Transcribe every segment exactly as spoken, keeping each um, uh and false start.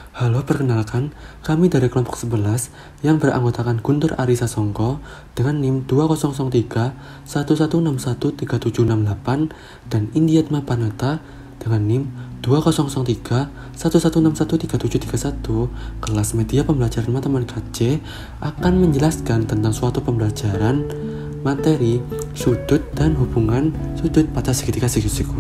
Halo, perkenalkan, kami dari kelompok sebelas yang beranggotakan Guntur Arisa Songko dengan NIM dua nol nol tiga satu satu enam satu tiga tujuh enam delapan dan Indiatma Panata dengan NIM dua nol nol tiga satu satu enam satu tiga tujuh tiga satu. Kelas media pembelajaran matematika C akan menjelaskan tentang suatu pembelajaran materi, sudut, dan hubungan sudut pada segitiga siku-siku.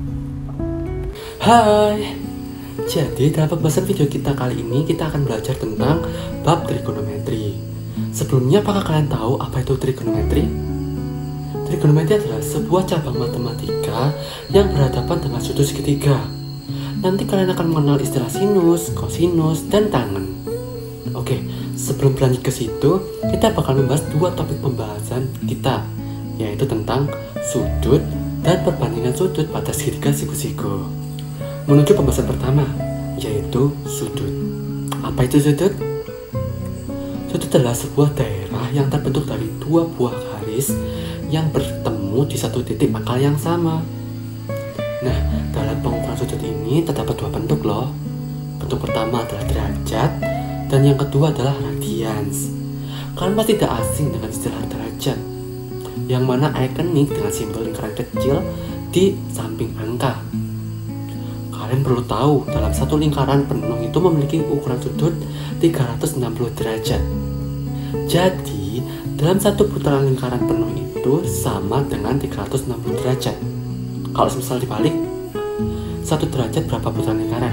Hai! Jadi dalam pembahasan video kita kali ini kita akan belajar tentang bab trigonometri. Sebelumnya, apakah kalian tahu apa itu trigonometri? Trigonometri adalah sebuah cabang matematika yang berhadapan dengan sudut segitiga. Nanti kalian akan mengenal istilah sinus, kosinus, dan tangen. Oke, sebelum berlanjut ke situ, kita bakal membahas dua topik pembahasan kita, yaitu tentang sudut dan perbandingan sudut pada segitiga siku-siku. Menuju pembahasan pertama, yaitu sudut. Apa itu sudut? Sudut adalah sebuah daerah yang terbentuk dari dua buah garis yang bertemu di satu titik pangkal yang sama. Nah, dalam pengukuran sudut ini terdapat dua bentuk loh. Bentuk pertama adalah derajat, dan yang kedua adalah radians. Kalian pasti tidak asing dengan istilah derajat, yang mana ikonik dengan simbol lingkaran kecil di samping angka. Kalian perlu tahu, dalam satu lingkaran penuh itu memiliki ukuran sudut tiga ratus enam puluh derajat. Jadi, dalam satu putaran lingkaran penuh itu sama dengan tiga ratus enam puluh derajat. Kalau misal dibalik, satu derajat berapa putaran lingkaran?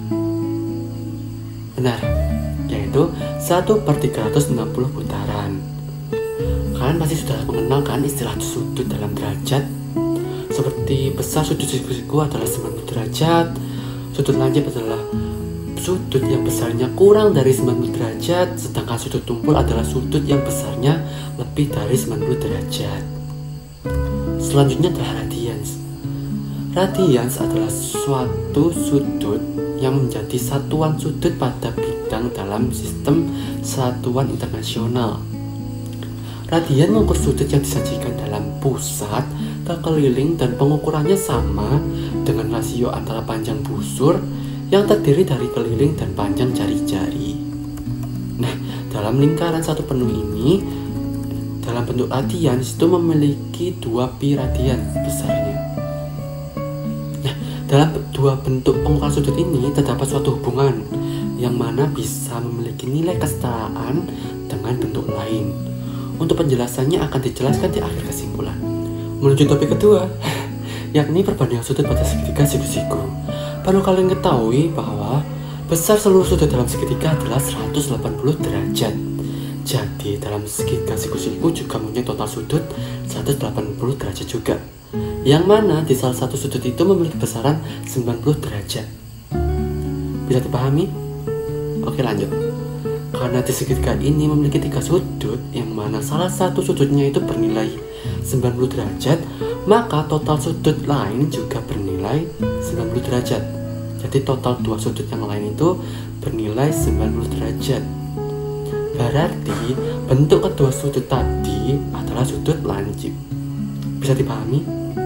Benar, yaitu satu per tiga ratus enam puluh putaran. Kalian pasti sudah mengenal kan istilah sudut dalam derajat? Seperti besar sudut siku-siku adalah sembilan puluh derajat, sudut lancip adalah sudut yang besarnya kurang dari sembilan puluh derajat, sedangkan sudut tumpul adalah sudut yang besarnya lebih dari sembilan puluh derajat. Selanjutnya adalah radians. Radians adalah suatu sudut yang menjadi satuan sudut pada bidang dalam sistem satuan internasional. Radian mengukur sudut yang disajikan dalam pusat ke keliling dan pengukurannya sama dengan rasio antara panjang busur yang terdiri dari keliling dan panjang jari-jari. Nah, dalam lingkaran satu penuh ini, dalam bentuk radian itu memiliki dua pi radian besarnya. Nah, dalam dua bentuk pengukuran sudut ini terdapat suatu hubungan yang mana bisa memiliki nilai kesetaraan dengan bentuk lain. Untuk penjelasannya akan dijelaskan di akhir kesimpulan. Menuju topik kedua, yakni perbandingan sudut pada segitiga siku-siku. Perlu kalian ketahui bahwa besar seluruh sudut dalam segitiga adalah seratus delapan puluh derajat. Jadi dalam segitiga siku-siku juga mempunyai total sudut seratus delapan puluh derajat juga, yang mana di salah satu sudut itu memiliki besaran sembilan puluh derajat. Bisa dipahami? Oke, lanjut. Karena di segitiga ini memiliki tiga sudut, yang mana salah satu sudutnya itu bernilai sembilan puluh derajat, maka total sudut lain juga bernilai sembilan puluh derajat. Jadi total dua sudut yang lain itu bernilai sembilan puluh derajat. Berarti bentuk kedua sudut tadi adalah sudut lancip. Bisa dipahami?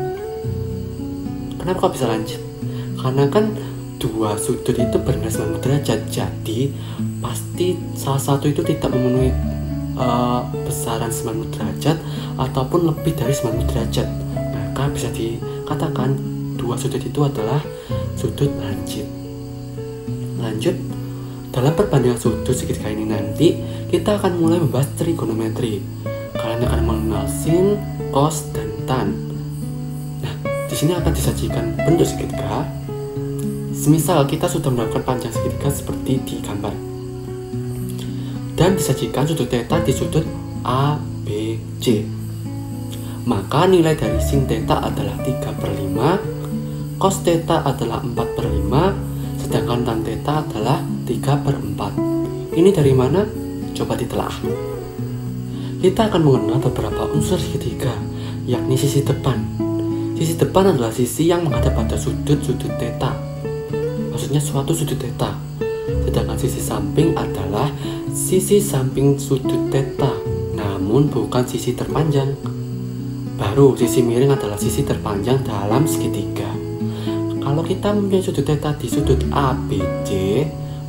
Kenapa kok bisa lancip? Karena kan dua sudut itu bernilai sembilan puluh derajat, jadi pasti salah satu itu tidak memenuhi uh, besaran sembilan puluh derajat ataupun lebih dari sembilan puluh derajat. Maka bisa dikatakan dua sudut itu adalah sudut lancip. Lanjut, dalam perbandingan sudut segitiga ini nanti kita akan mulai membahas trigonometri. Kalian akan mengenal sin, cos, dan tan. Nah, di sini akan disajikan bentuk segitiga. Semisal kita sudah mendapatkan panjang segitiga seperti di gambar, dan disajikan sudut theta di sudut A, B, C. Maka nilai dari sin theta adalah tiga per lima, cos theta adalah empat per lima, sedangkan tan theta adalah tiga per empat. Ini dari mana? Coba ditelaah. Kita akan mengenal beberapa unsur segitiga, yakni sisi depan. Sisi depan adalah sisi yang menghadap pada sudut-sudut theta, maksudnya suatu sudut theta. Sedangkan sisi samping adalah sisi samping sudut theta, namun bukan sisi terpanjang. Baru sisi miring adalah sisi terpanjang dalam segitiga. Kalau kita mempunyai sudut theta di sudut A B C,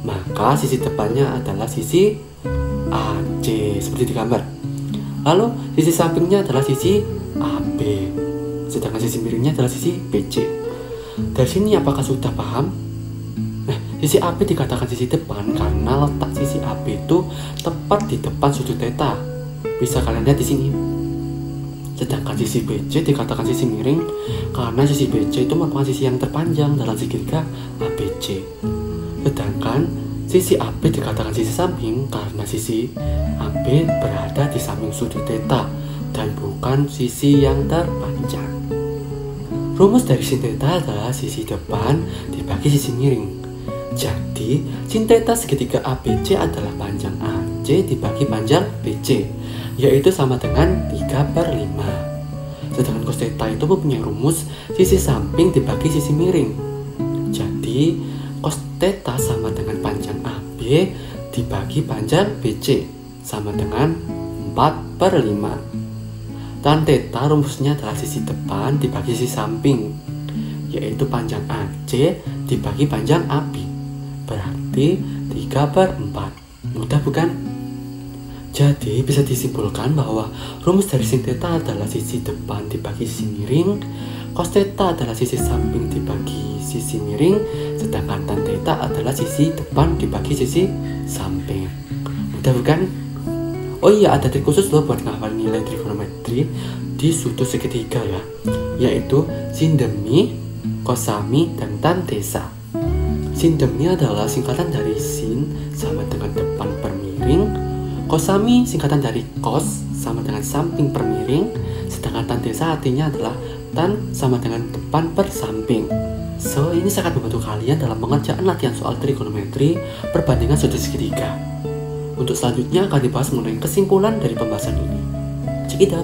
maka sisi depannya adalah sisi A C seperti di gambar. Lalu sisi sampingnya adalah sisi A B, sedangkan sisi miringnya adalah sisi B C. Dari sini apakah sudah paham? Nah, sisi A B dikatakan sisi depan karena letak sisi A B itu tepat di depan sudut theta. Bisa kalian lihat di sini. Sedangkan sisi B C dikatakan sisi miring karena sisi B C itu merupakan sisi yang terpanjang dalam segitiga A B C. Sedangkan sisi A B dikatakan sisi samping karena sisi A B berada di samping sudut theta dan bukan sisi yang terpanjang. Rumus dari sin theta adalah sisi depan dibagi sisi miring. Jadi, sin theta segitiga A B C adalah panjang A C dibagi panjang B C, yaitu sama dengan tiga per lima. Sedangkan cos theta itu mempunyai rumus sisi samping dibagi sisi miring. Jadi, cos theta sama dengan panjang A B dibagi panjang B C, sama dengan empat per lima. Tan theta rumusnya adalah sisi depan dibagi sisi samping, yaitu panjang A C dibagi panjang A B. Berarti tiga per empat. Mudah bukan? Jadi bisa disimpulkan bahwa rumus dari sin theta adalah sisi depan dibagi sisi miring, cos theta adalah sisi samping dibagi sisi miring, sedangkan tan theta adalah sisi depan dibagi sisi samping. Mudah bukan? Oh iya, ada trik khusus loh buat ngafal nilai trigonometri di sudut segitiga ya, yaitu sin demi, kosami, dan tan theta. Sin demi adalah singkatan dari sin sama dengan depan per miring, kosami singkatan dari cos sama dengan samping per miring, sedangkan tan theta artinya adalah tan sama dengan depan per samping. So, ini sangat membantu kalian dalam pengerjaan latihan soal trigonometri perbandingan sudut segitiga. Untuk selanjutnya akan dibahas mengenai kesimpulan dari pembahasan ini. Check it out.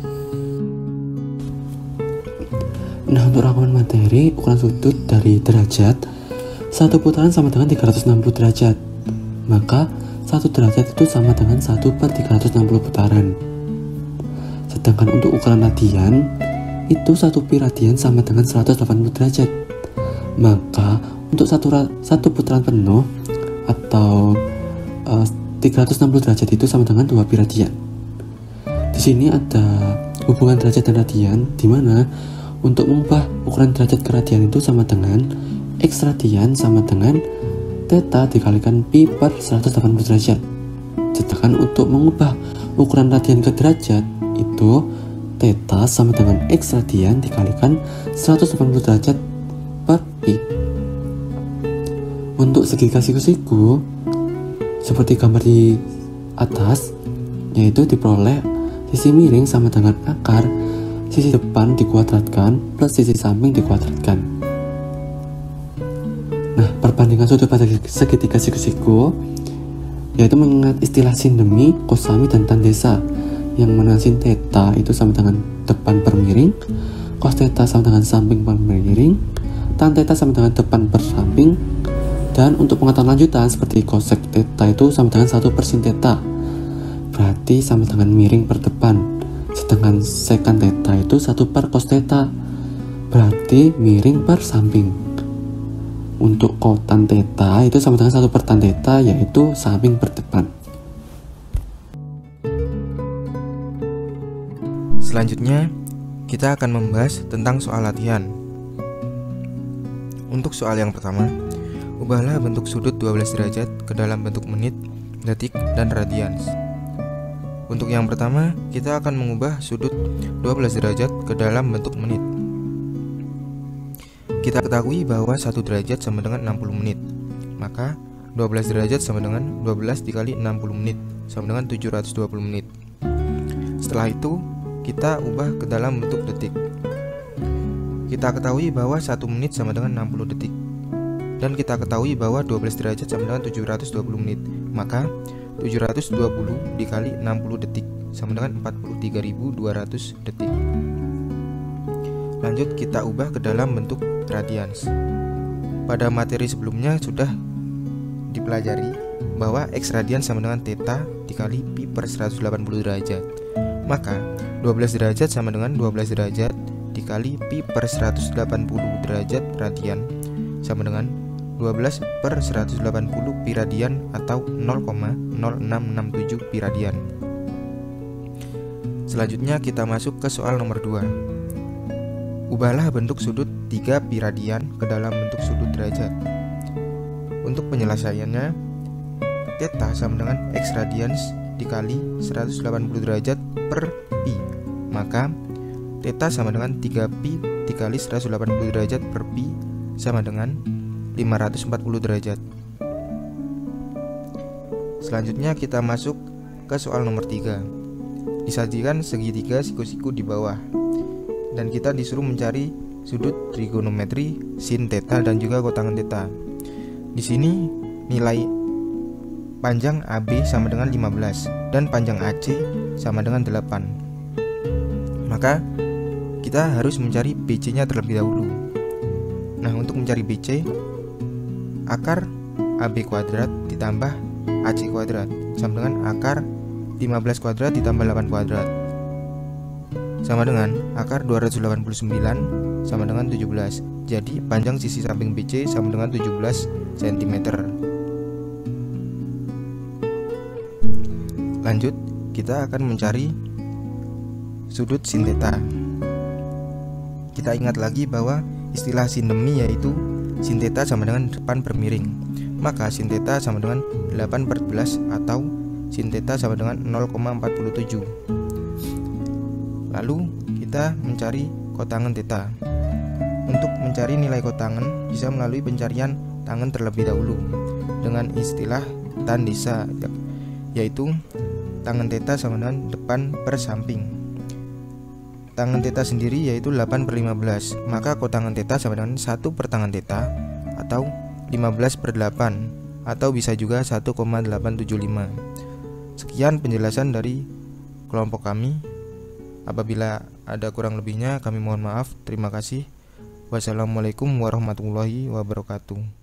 Nah, untuk rangkuman materi, ukuran sudut dari derajat satu putaran sama dengan tiga ratus enam puluh derajat. Maka satu derajat itu sama dengan satu per tiga ratus enam puluh putaran. Sedangkan untuk ukuran radian, itu satu pi radian sama dengan seratus delapan puluh derajat. Maka untuk satu, satu putaran penuh atau uh, tiga ratus enam puluh derajat itu sama dengan dua pi radian. Di sini ada hubungan derajat dan radian, di mana untuk mengubah ukuran derajat ke radian itu sama dengan X radian sama dengan theta dikalikan pi per seratus delapan puluh derajat. Sedangkan untuk mengubah ukuran radian ke derajat itu theta sama dengan X radian dikalikan seratus delapan puluh derajat per pi. Untuk segitiga siku-siku seperti gambar di atas, yaitu diperoleh sisi miring sama dengan akar sisi depan dikuadratkan plus sisi samping dikuadratkan. Nah, perbandingan sudut pada segitiga siku-siku yaitu mengingat istilah sin demi, kosami, dan tan theta, yang mana sin theta itu sama dengan depan per miring, cos theta sama dengan samping per miring, tan theta sama dengan depan per samping. Dan untuk pengetahuan lanjutan seperti cosec theta itu sama dengan satu per sin theta, berarti sama dengan miring per depan. Sedangkan secant theta itu satu per cos theta, berarti miring per samping. Untuk kotan theta itu sama dengan satu per tan theta, yaitu samping per depan. Selanjutnya, kita akan membahas tentang soal latihan. Untuk soal yang pertama, ubahlah bentuk sudut dua belas derajat ke dalam bentuk menit, detik, dan radians. Untuk yang pertama, kita akan mengubah sudut dua belas derajat ke dalam bentuk menit. Kita ketahui bahwa satu derajat sama dengan enam puluh menit. Maka dua belas derajat sama dengan dua belas dikali enam puluh menit, sama dengan tujuh ratus dua puluh menit. Setelah itu, kita ubah ke dalam bentuk detik. Kita ketahui bahwa satu menit sama dengan enam puluh detik. Dan kita ketahui bahwa dua belas derajat sama dengan tujuh ratus dua puluh menit. Maka tujuh ratus dua puluh dikali enam puluh detik sama dengan empat puluh tiga ribu dua ratus detik. Lanjut, kita ubah ke dalam bentuk radians. Pada materi sebelumnya sudah dipelajari bahwa X radian sama dengan theta dikali pi per seratus delapan puluh derajat. Maka dua belas derajat sama dengan dua belas derajat dikali pi per seratus delapan puluh derajat radian sama dengan dua belas per seratus delapan puluh pi radian atau nol koma nol enam enam tujuh pi radian. Selanjutnya kita masuk ke soal nomor dua. Ubahlah bentuk sudut tiga pi radian ke dalam bentuk sudut derajat. Untuk penyelesaiannya, theta sama dengan x radians dikali seratus delapan puluh derajat per pi. Maka theta sama dengan tiga pi dikali seratus delapan puluh derajat per pi sama dengan lima ratus empat puluh derajat. Selanjutnya kita masuk ke soal nomor tiga. Disajikan segitiga siku-siku di bawah dan kita disuruh mencari sudut trigonometri sin theta dan juga kotangan theta. Di sini nilai panjang A B sama dengan lima belas dan panjang A C sama dengan delapan. Maka kita harus mencari B C-nya terlebih dahulu. Nah, untuk mencari B C, akar A B kuadrat ditambah A C kuadrat sama dengan akar lima belas kuadrat ditambah delapan kuadrat sama dengan akar dua ratus delapan puluh sembilan sama dengan tujuh belas. Jadi panjang sisi samping B C sama dengan tujuh belas sentimeter. Lanjut, kita akan mencari sudut sin theta. Kita ingat lagi bahwa istilah sindemi yaitu sin theta sama dengan depan bermiring. Maka sin theta sama dengan delapan per sebelas atau sin theta sama dengan nol koma empat tujuh. Lalu kita mencari kotangan theta. Untuk mencari nilai kotangan bisa melalui pencarian tangen terlebih dahulu dengan istilah tan desa, yaitu tangen theta sama dengan depan per samping. Tangen theta sendiri yaitu delapan per lima belas, maka kotangan theta sama dengan satu per tangen theta atau lima belas per delapan, atau bisa juga satu koma delapan tujuh lima. Sekian penjelasan dari kelompok kami. Apabila ada kurang lebihnya kami mohon maaf. Terima kasih. Wassalamualaikum warahmatullahi wabarakatuh.